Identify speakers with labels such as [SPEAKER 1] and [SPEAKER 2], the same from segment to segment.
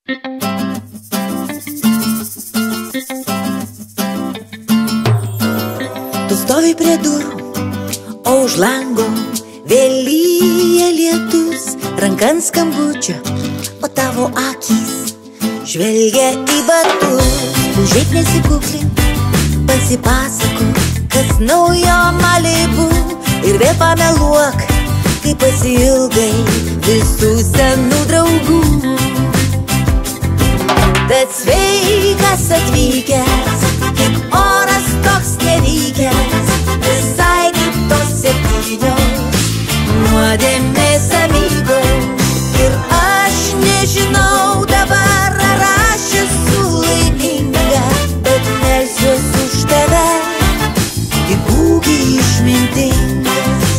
[SPEAKER 1] Tu stovi prie durų, o už lango vėlyja lietus, ranka ant skambučio, o tavo akys žvelgia į batus. Užeik nesikuklink, pasipasakok, kas naujo Malibu, ir vėl pameluok, kai pasiilgai visų senų draugų. Tad sveikas atvykęs, kaip oras toks nevykęs, visai kaip tos 7 nuodėmės amygos. Ir aš nežinau dabar, ar aš esu laiminga, bet melsiuos už tave, tik būki išmintingas.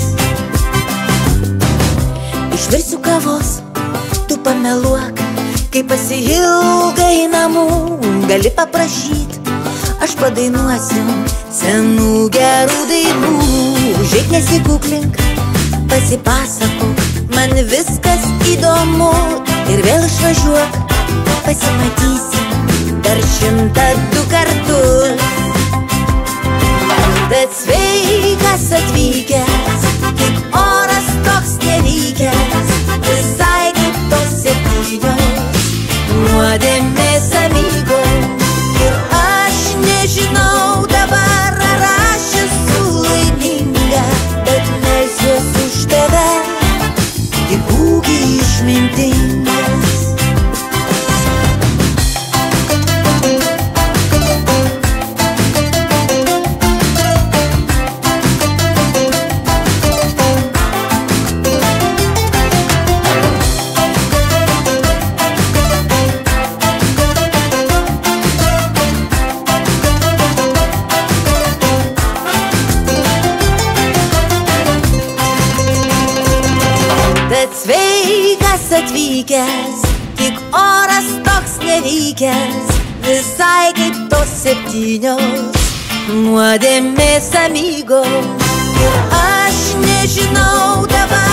[SPEAKER 1] Išvirsiu kavos, tu pameluok, kai pasiilgai namų, gali paprašyt, aš padainuosiu senų gerų dainų. Užeik nesikuklink, pasipasakok, man viskas įdomu, ir vėl išvažiuok, pasimatysim dar 102 kartus. Tad sveikas atvykęs, kaip oras toks nevykęs, visai kaip tos 7 nuodėmės amygos. Ir aš nežinau dabar, ar aš esu laiminga, bet melsiuos už tave, tik būki išmintingas. Sveikas atvykęs, tik oras toks nevykęs, visai kaip tos 7 nuodėmės amygos. Ir aš nežinau dabar,